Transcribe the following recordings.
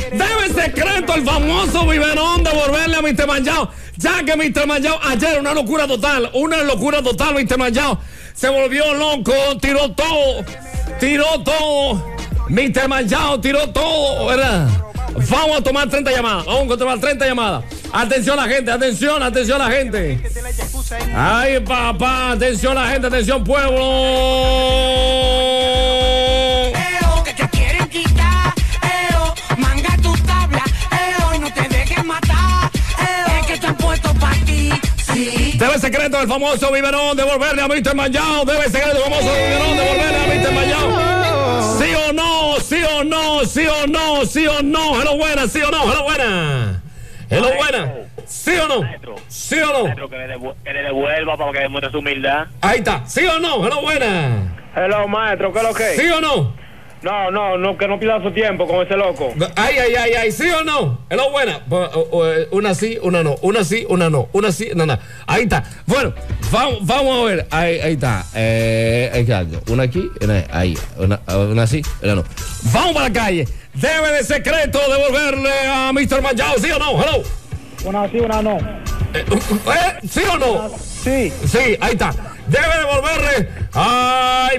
Debe secreto el famoso biberón devolverle a Mr. Manjao. Ya que Mr. Manjao ayer una locura total, Mr. Manjao se volvió loco, tiró todo. Mr. Manjao tiró todo, ¿verdad? Vamos a tomar 30 llamadas. Atención la gente. Ay, papá, atención la gente, atención pueblo. Que te quieren quitar, manga tu tabla, y no te dejes matar, es que están puestos para ti, sí. Debe secreto el famoso biberón devolverle a Mr. Manjao. Debe secreto el famoso biberón devolverle a Mr. Manjao. ¿Sí o no? Hello, buena, ¿sí o no? Hello, buena. ¿Sí o no? Maestro, que le devuelva para que demuestre su humildad. Ahí está. ¿Sí o no? Hello, buena. Hello, maestro, ¿qué es lo que es? ¿Sí o no? No, que no pierda su tiempo con ese loco. Ay, ¿sí o no? Hello, buena. Una sí, una no. Una sí, una no. Una sí, no. Ahí está. Bueno, vamos a ver. Ahí está. Una aquí, ahí. Una sí, una no. Vamos para la calle. Debe de secreto devolverle a Mr. Manjao, ¿sí o no? Hello. Una sí, una no. ¿Sí o no? Sí. Sí, ahí está. Debe devolverle. Ay,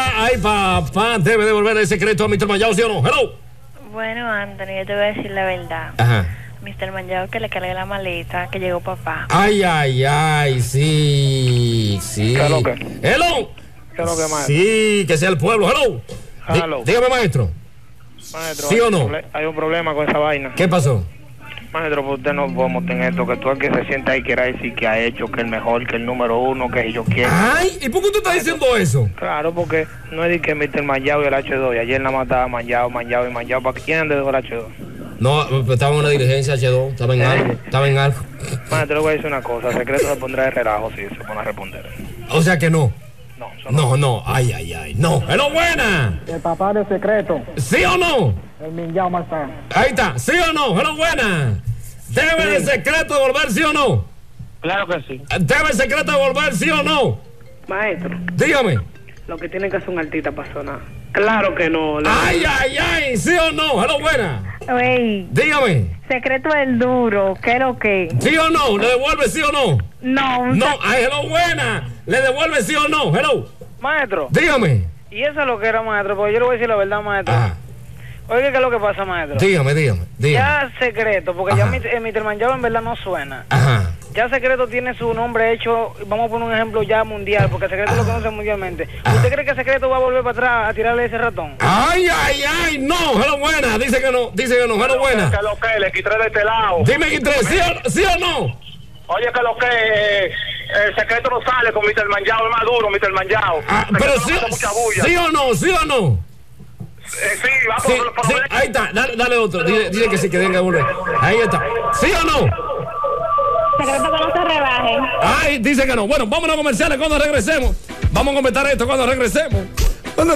papá. Debe devolverle el secreto a Mr. Manjao, ¿sí o no? Hello. Bueno, Anthony, yo te voy a decir la verdad. Ajá. Mr. Manjao, que le cargue la maleta, que llegó papá. Ay, sí. ¿Qué es lo que? Hello. ¿Qué es lo que, maestro? Sí, que sea el pueblo. Hello. Dígame, maestro. Maestro, ¿Sí o no? Hay un problema con esa vaina. ¿Qué pasó? Maestro, pues usted no podemos tener esto, que tú el que se sienta ahí quiera decir que ha hecho, que el mejor, que el número uno, que yo quiero. Ay, ¿y por qué tú estás diciendo eso? Claro, porque no es de que Mr. Manjao y el H2, y ayer nada más estaba Manjao. ¿Para quién dejó el H2? No, estaba en una diligencia H2, estaba en algo. Maestro, le voy a decir una cosa, secreto se pondrá de relajo si se pone a responder. O sea que no. No. Ay, no. ¡Hello, buena! El papá de secreto. ¿Sí o no? El Manjao más tarde. Ahí está, ¿sí o no? ¡Hello, buena! ¿Debe el secreto devolver, sí o no? Claro que sí. ¿Debe el secreto devolver, sí o no? Maestro, Dígame. lo que tiene que hacer un artista para sonar. Claro que no. Ay, ¿sí o no? ¡Hello, buena! Ey, Dígame. secreto del duro, ¿qué es lo que? ¿Sí o no? ¿Le devuelve, sí o no? No, Ay, hello, buena. ¿Le devuelve, sí o no? Hello. Maestro, Dígame. y eso es lo que era, maestro, porque yo le voy a decir la verdad, maestro. Ajá. Oiga, ¿qué es lo que pasa, maestro? Dígame. Ya secreto, porque Ajá. ya Mr. Manjao en verdad no suena. Ajá. Ya secreto tiene su nombre hecho, vamos a poner un ejemplo ya mundial, porque secreto lo conoce mundialmente. ¿Usted cree que secreto va a volver para atrás a tirarle ese ratón? Ay, no. Hello, buena. Dice que no. Hello, buena. ¿Qué es lo que? Le quité de este lado. Dime, ¿sí o no? Oye, que lo que el secreto no sale con Mr. Manjao, es más duro, Mr. Manjao. Pero sí ¿sí o no? Sí, va Sí, ahí está, dale otro. Dile que sí, que tenga que volver. Ahí está. ¿Sí o no? secreto que no se rebaje. Ay, dice que no. Bueno, vámonos a comerciales cuando regresemos. Vamos a comentar esto cuando regresemos. Vamos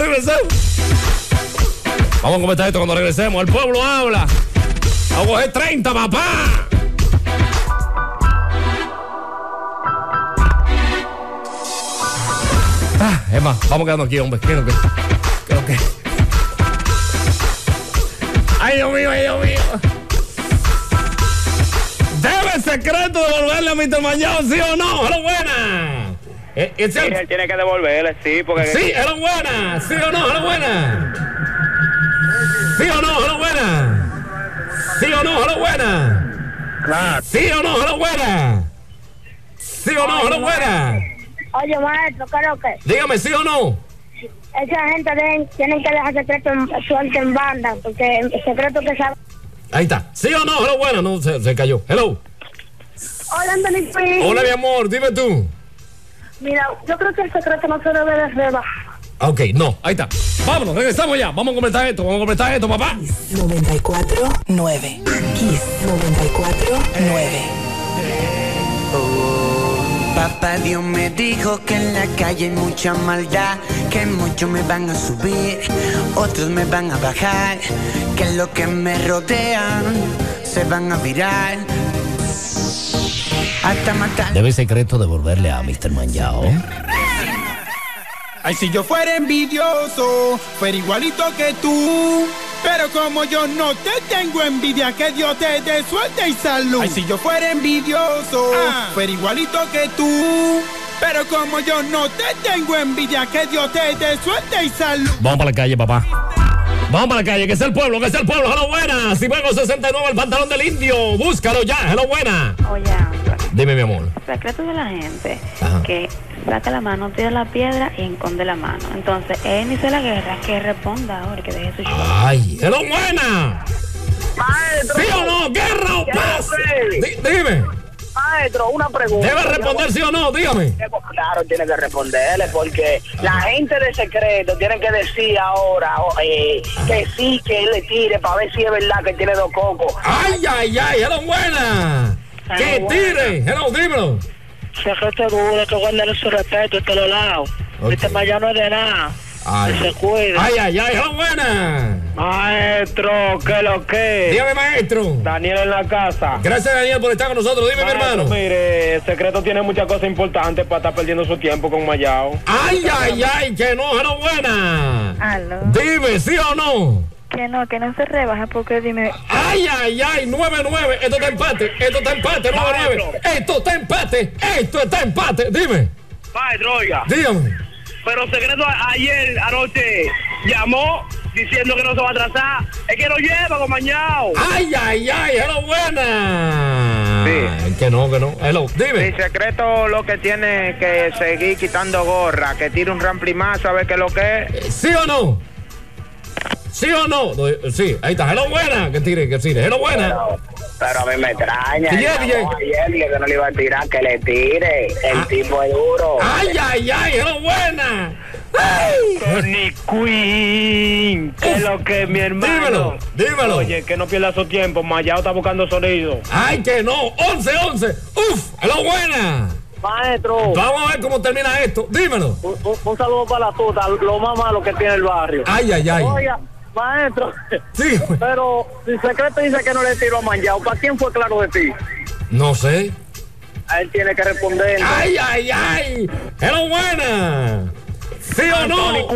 a comentar esto cuando regresemos. El pueblo habla. Vamos a coger 30, papá. Es más, vamos quedando aquí, hombre. ¿Qué es lo que? Ay, Dios mío. ¿Debe el secreto devolverle a Mr. Manjao, sí o no? ¡Hello, buena! Él tiene que devolverle, sí, porque... Sí, hello, buena. ¿Sí o no? ¡Hello, buena! ¿Sí o no? ¡Hello, buena! ¿Sí o no? ¡Hello, buena! Claro. ¿Sí o no? ¡Hello, buena! ¿Sí o no? ¡Hello, buena! Oye, maestro, ¿qué es lo que? Dígame, ¿sí o no? Esa gente tienen que dejar secreto suelto en banda, porque el secreto que sabe... Ahí está. ¿Sí o no? ¡Hello, buena! No, se cayó. ¡Hello! Hola, Anthony. Hola, mi amor. Dime tú. Mira, yo creo que el secreto no se debe de rebajar. Ok, no. Ahí está. Vámonos, regresamos ya. Vamos a completar esto, papá. 94.9 Kiss 94.9. Papá Dios me dijo que en la calle hay mucha maldad, que muchos me van a subir, otros me van a bajar, que los que me rodean se van a virar hasta matar. ¿Debe secreto devolverle a Mr. Manjao? Ay, si yo fuera envidioso, fuera igualito que tú. Pero como yo no te tengo envidia, que Dios te dé suerte y salud. Ay, si yo fuera envidioso, fuera igualito que tú. Pero como yo no te tengo envidia, que Dios te dé suerte y salud. Vamos para la calle, papá. Vamos para la calle, que es el pueblo, que es el pueblo. Hello, buena. Si vengo 69, el pantalón del indio. Búscalo ya. Hello, buena. Oye, Ángel. Dime, mi amor. Secreto de la gente. Ajá. Que saca la mano, tira la piedra y esconde la mano. Entonces, él inició la guerra, que responda ahora, que deje su show. Ay, hello, buena. Maestro. ¿Sí o no? ¿Guerra o paz? Dime. Maestro, una pregunta. ¿Debe responder sí o no? Dígame. Claro, tiene que responderle porque la gente de secreto tiene que decir ahora que sí, que él le tire para ver si es verdad que tiene 2 cocos. Ay, ay, ay, hello, buena. Que tire. Hello, dímelo. Secreto duro, que guardarle su respeto de todos lados. Este mañana no es de nada. Ay. Que se cuide. Ay, ay, ay, hello, buena. Maestro, ¿qué lo que? Dígame, maestro. Daniel en la casa. Gracias, Daniel, por estar con nosotros. Dime, maestro, mi hermano. Mire, el secreto tiene muchas cosas importantes para estar perdiendo su tiempo con Mayao. Ay, ay, ay, que no, hello, buena. Aló. Dime, ¿sí o no? Que no se rebaja porque dime. Ay, ay, ay, 9-9. Esto está empate. 9-9. Esto está empate. Dime. Maestro, oiga. Dígame. Pero secreto ayer anoche llamó diciendo que no se va a atrasar. Es que lo lleva con Mañao. Ay, ay, ay, hello, buena. Sí. Que no. Hello, dime. Mi secreto lo que tiene que seguir quitando gorra, que tire un ramplimazo a ver qué es lo que es. ¿Sí o no? ¿Sí o no? Sí, ahí está. Hello, buena. Que tire. Hello, buena. Pero a mí me extraña. ¿Qué Ayer que no le iba a tirar, que le tire. El tipo es duro. Ay, ay, ay, hello, buena. Ay. Tony Queen, ¿qué es lo que, mi hermano? Dímelo. Oye, que no pierda su tiempo. Mayao está buscando sonido. Ay, que no. 11. Uf, hello, buena. Maestro. Vamos a ver cómo termina esto. Dímelo. Un saludo para la tuta, lo más malo que tiene el barrio. Ay, ay, ay. Oiga, maestro. Sí. Pero si secreto dice que no le tiró a Mayao, ¿para quién fue claro de ti? No sé. A él tiene que responder. Ay, ay, ay. Hello, buena. ¿Sí o no? Tony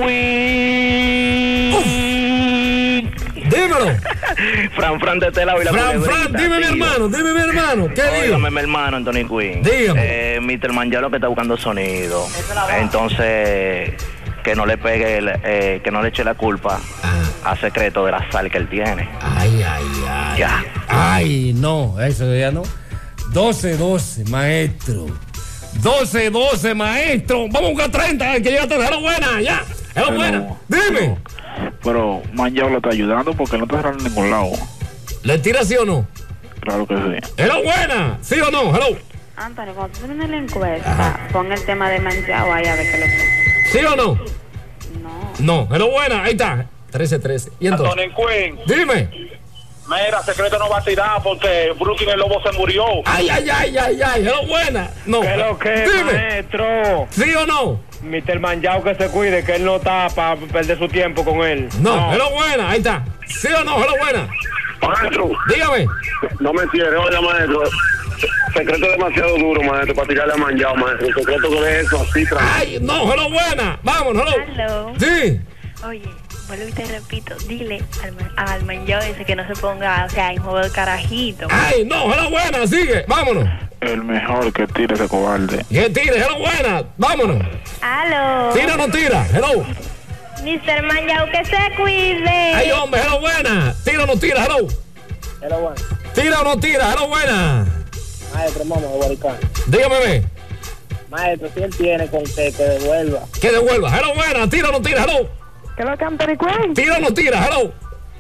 Queen. Dímelo. Fran de Telao y la Fran, dime mi hermano. ¿Qué digo? Dígame, mi hermano, Anthony Quinn. Dígame. Mr. Manjao lo que está buscando sonido. Entonces, que no le pegue, que no le eche la culpa a secreto de la sal que él tiene. Ay, ay, ay. Ya. Ay, no, eso ya no. 12-12, maestro. 12-12, maestro. Vamos a buscar 30, que llega a tener buena, ya. Es buena. Dime. Pero Manjao lo está ayudando porque no está cerrando en ningún lado. ¿Le tira sí o no? Claro que sí. Hello, buena. ¿Sí o no? Hello. Antonio, cuando tú termines la encuesta, pon el tema de Manjao ahí a ver qué lo que. ¿Sí o no? No. No. Hello, buena. Ahí está. 13-13. ¿Y entonces? Anthony Quinn. Dime. Mira, secreto no va a tirar porque Brooklyn el lobo se murió. Ay. Hello, buena. No. ¿Qué es lo que, dime. Maestro? ¿Sí o no? Mr. Manjao que se cuide, que él no está para perder su tiempo con él. No. Hello, buena. Ahí está. ¿Sí o no? Hello, buena. Maestro. Dígame. No me cierre, oiga, maestro. Secreto demasiado duro, maestro, para tirarle a Manjao, maestro. El secreto que ve eso así, Ay, no, hello, buena. Vámonos, hello. Sí. Oye, vuelvo y te repito, dile al Manjao ese que no se ponga, o sea, en juego de carajito. Ay, no, hello, buena, sigue. Vámonos. El mejor que tire ese cobarde. Que tire, hello, buena. Vámonos. Aló. Tira o no tira, hello. Mr. Manjao, que se cuide. Ay, hombre, hello, buena. Tira o no tira, hello. Hello, buena. Tira o no tira, hello, buena. Maestro, vamos a Guaricán. Dígame, ve. Maestro, si él tiene con que devuelva. Que devuelva, hello, buena. Tira o no tira, hello. ¿Qué lo que Anthony Quinn? Tira o no tira, hello.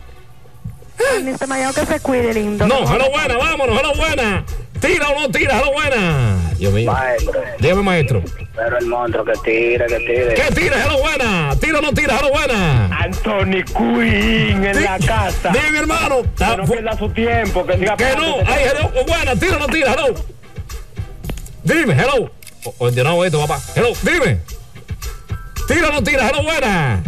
Mr. Manjao, que se cuide, lindo. No, hello, buena, vámonos, hello, buena. Tira o no tira, hello, buena. Dios mío. Maestro. Dígame, maestro. Pero el monstruo que tire. Que tire, hello, buena. Tira o no tira, hello, buena. Anthony Quinn en la casa. Dime, mi hermano. Que no pierda su tiempo, que siga. Que no, ay, hello, buena, tira o no tira, hello. Dime, hello. Ordenado esto, papá. Hello, dime. Tira o no tira, hello, buena.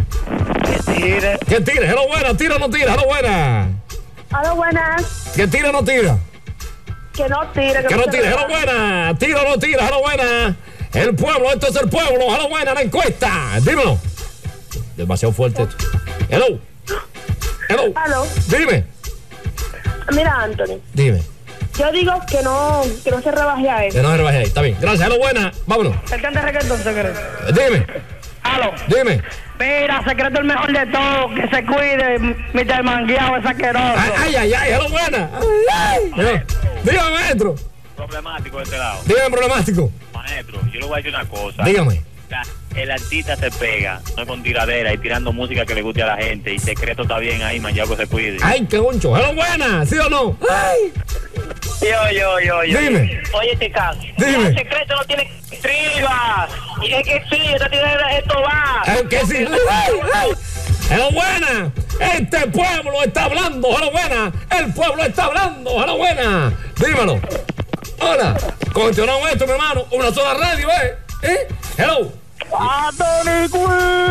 Que tire, hello, buena. Tira o no tira, hello, buena. Hola, buenas. Que tira o no tira. Que no tire. Que no tire, hello, buena. Tira o no tira, hello, buena. El pueblo, esto es el pueblo. Hello, buena, la encuesta. Dímelo. Demasiado fuerte esto. Hello. Hello. Aló. Dime. Mira, Anthony. Dime. Yo digo que no se rebaje a él. Que no se rebaje ahí. Está bien. Gracias. Hello, buena. Vámonos. El canta reggaetón, secreto. Dime. Aló. Dime. Mira, secreto el mejor de todo. Que se cuide, Mr. Mangueado, es asqueroso. Ay. Hello, buena. Dígame, maestro. Problemático de este lado. Dígame, problemático. Maestro, yo le voy a decir una cosa. Dígame. El artista se pega, no es con tiradera y tirando música que le guste a la gente. Y secreto está bien ahí, Manllao, que se cuide. Ay, qué boncho. Hello, buena. ¿Sí o no? Ay. Yo. Dime. Oye, Ticán. Dime. El secreto no tiene tribas. Y es que sí, esta tiradera, esto va. Que sí. Ay. Hello, buena. Este pueblo está hablando. Hello, buena. El pueblo está hablando. Hello, buena. Dímelo. Hola. Continuamos esto, mi hermano. Una sola radio, ¿eh? Hello. Anthony Quinn.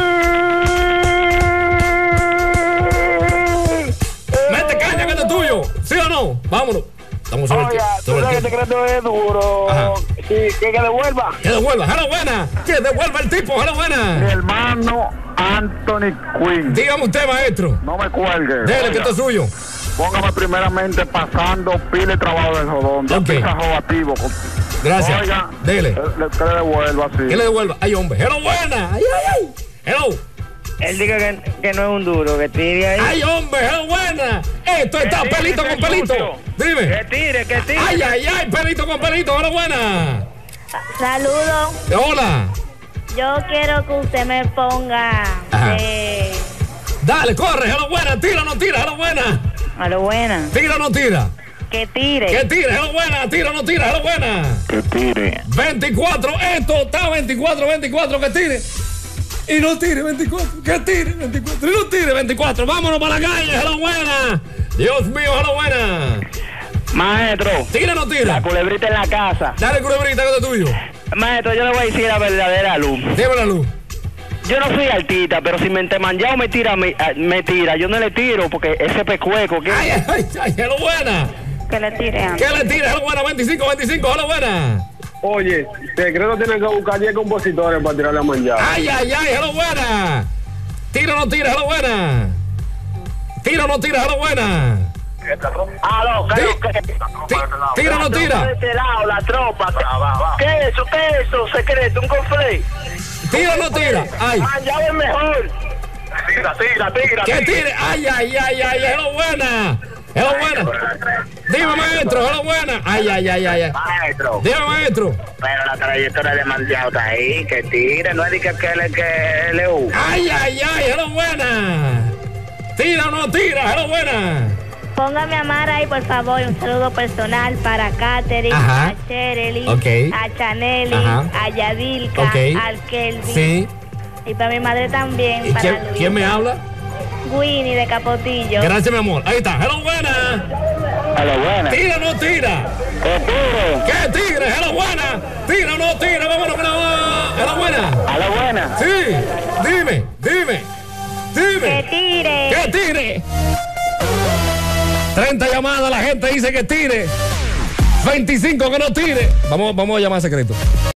Mete caña, que es tuyo. ¿Sí o no? Vámonos. Estamos sobre Oiga, tú sabes que el secreto es duro. Ajá. Sí, que devuelva. Que devuelva. Hello, buena. Que devuelva el tipo. Hello, buena. Mi hermano Anthony Quinn. Dígame usted, maestro. No me cuelgue. Dele, que esto es suyo. Póngame primeramente pasando pila y trabajo de jodón. Ok. Activo. Gracias. Oiga, dele. Que le devuelva así. Que le devuelva. Ay, hombre. Hello, buena. Ay. Hello. Él diga que no es un duro, que tire ahí. Ay, hombre. Hello, buena. Esto está pelito con pelito. Dime. Que tire. Ay, pelito con pelito. Hello, buena. Saludos. Hola. Yo quiero que usted me ponga. Dale, corre. Hello, buena. Tira o no tira. Hello, buena. A lo buena. Tira o no tira. Que tire. Que tire. Hello, buena. Tira o no tira. Hello, buena. Que tire. 24. Esto está 24. Que tire. Y no tire 24. Que tire 24. Y no tire 24. Vámonos para la calle. Hello, buena. Dios mío. Hello, buena. Maestro. ¿Tira o no tira? La culebrita en la casa. Dale, culebrita, que es tuyo. Maestro, yo le voy a decir la verdadera luz. Dime la luz. Yo no soy artista, pero si Mente Manllao me tira, yo no le tiro porque ese pecueco que... Ay, hello, buena. Que le tire. Que le tire. Hello, buena. 25. Hello, buena. Oye, secreto tiene que buscar 10 compositores para tirarle a Manllao. Ay, hello, buena. Tira o no tira. Hello, buena. Tira o no tira. Hello, buena. Tira o no tira. De este lado, la tropa. ¿Qué es eso? Secreto, un cofre. Tira o no tira. Ay. Manllao es mejor. Tira. Que tire. Ay, hello, buena. Hello, buena. Dime, maestro. Hello, buena. Ay. Maestro. Dime, maestro. Pero la trayectoria de Manllao está ahí, que tire, no es de que le Ay, hello, buena. Tira o no tira. Hello, buena. Póngame a Mara ahí, por favor, un saludo personal para Katherine, a Cherely, a Chaneli, a Yadilka, al Kelvin. Sí. Y para mi madre también. ¿Y quién me habla? Winnie de Capotillo. Gracias, mi amor. Ahí está. Hello, buena. Hello, buena. Tira o no tira. Que tire. Que tire. Hello, buena. Tira o no tira. Vámonos con la... Hello, buena. Hello, buena. Sí. Dime. Que tire. Que tire. 30 llamadas, la gente dice que tire. 25 que no tire. Vamos a llamar a secreto.